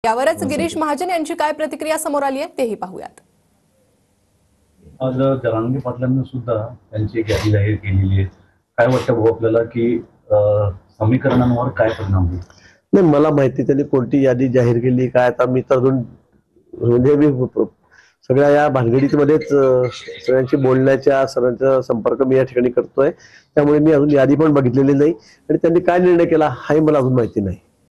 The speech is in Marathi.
यावरच गिरीश महाजन यांची काय प्रतिक्रिया समोर आली आहे तेही पाहूयात। आज जरांगे पाटलांनी सुद्धा त्यांची एक यादी जाहीर केलेली आहे। काय वाटतं भाऊ आपल्याला की समीकरणांवर काय परिणाम होईल? नाही, मला माहिती त्यांनी कोणती यादी जाहीर केली काय, आता मी तर अजून म्हणजे मी सगळ्या या भानगडीमध्येच सगळ्यांशी बोलण्याच्या सर्वांचा संपर्क मी या ठिकाणी करतोय, त्यामुळे मी अजून यादी पण बघितलेली नाही आणि त्यांनी काय निर्णय केला हाही मला अजून माहिती नाही।